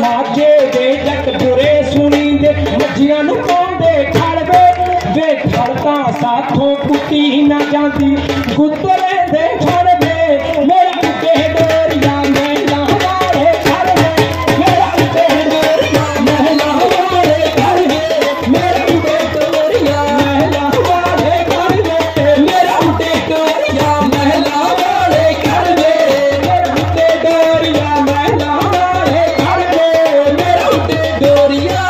राजे दे जट बुरे सुनी दे मज्जियां नूं पाउंदे खड़ वे खड़ तां साथों कुटी ना जांदी गुत्तरे दे खड़ वे मेरा उते डोरिया महला वाले खड़ वे मेरा उते डोरिया महला वाले खड़ वे मेरा उते डोरिया महला वाले खड़ वे मेरा उते डोरिया महला वाले खड़ वे मेरा उते डोरिया महला वाले खड़ वे मेरा उते डोरिया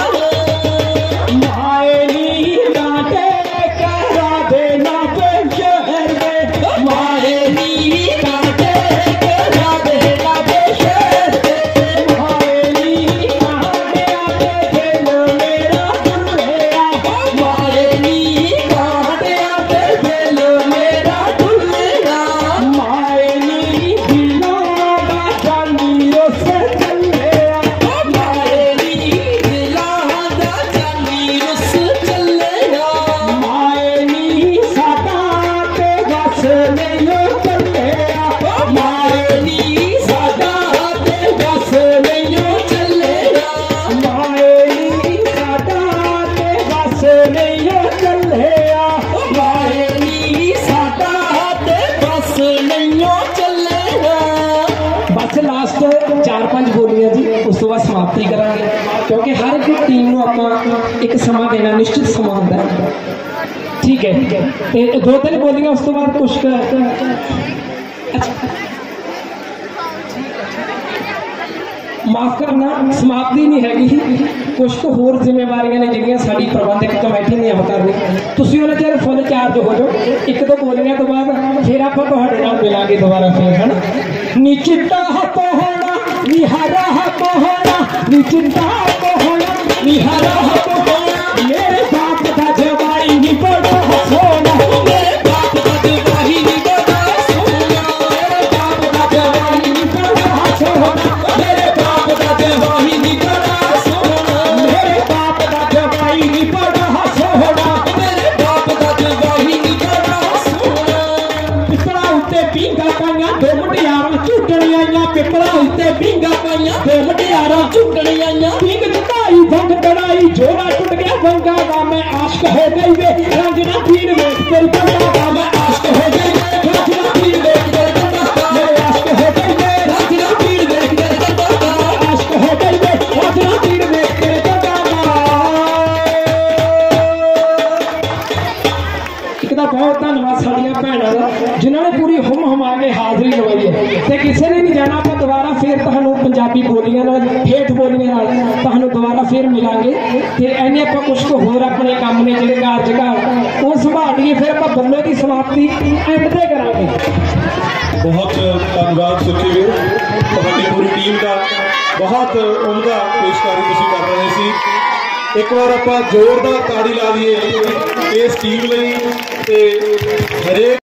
मायनी कांटे करा देना पे शहर में मायनी कांटे करा देना पे शहर में मायनी कांटे आते दिल मेरा दुल्हया मायनी कांटे आते दिल मेरा दुल्हया मायनी दिलों दा जानी उस चलिया मायनी दिलों दा जानी उस चलिया मायनी साडा ते बस नहीं चलिया मायनी साडा ते बस नहीं चलिया मायनी साडा ते बस नहीं चलिया मायनी साडा ते बस नहीं चलिया बस लास्ट 4-5 बोलियां जी उस तो बाद समाप्ति करांगे क्योंकि हर एक टीम नूं आपां एक समा देना निश्चित समा हुंदा है ठीक है ते 2-3 बोलियां उस तो बाद कुछ माफ करना समाप्ति नहीं हैगी कुछ तो होर जिम्मेवारियां ने जिहड़ियां साडी प्रबंधक कमेटी ने अब करनी तुसीं उन्हें चिर फुल चार्ज हो जाओ एक दो बोलियां तो बाद फिर आपां तुहाडे नाल मिलांगे दोबारा फिर है ना नी चिट्टा हत्थ होना नी हरा हत्थ होना नी चिट्टा हत्थ होना नी हरा हत्थ होना मेरे बाप दा जवाई नी बड़ा सोना मेरे बाप दा जवाई नी बड़ा सोना मेरे बाप दा जवाई नी बड़ा सोना मेरे बाप दा जवाई नी बड़ा सोना मेरे बाप दा जवाई नी बड़ा सोना मेरे बाप दा जवाई नी बड़ा सोना पिपड़ा उत्ते पींगा पाइयां दो मुटियारां झुटणी आईयां पिपड़ा उत्ते पींगा पाइयां दो मुटियारां झुटणी आईयां पींग चढ़ाई भंग चढ़ाई जोड़ा टुट गया भंगा दा मैं आशिक हो गई वे रंग ना पीड़ वेख तेरी भंगा दा मैं आशिक हो गई वे रंग ना पीड़ वेख तेरी भंगा दा मेरे आशिक हो गई वे रंग ना पीड़ वेख तेरी भंगा दा आशिक हो गई वे रंग ना पीड़ वेख तेरी भंगा दा एक दा बहुत धन्नवाद साडियां भैणां दा जिन्हां ने पूरी हुम हुमा के हाज़री लवाई है ते किसी ने नहीं जाना आपां दोबारा फिर तुहानूं पंजाबी बोलियां नाल ठेठ बोलियां नाल तुहानूं दोबारा फिर मिलांगे ते ऐने आपां कुछ तो होर अपने काम ने जिहड़े कार जगह वो संभाल लईए फिर आपां बल्ले दी समाप्ति एंड ते करांगे बहुत धन्यवाद सुखी वीर तुहाडी पूरी टीम का बहुत उमदा पेशकारी तुसीं कर रहे सी एक बार आपां जोरदार ताड़ी ला दईए इस टीम लई ते हरेक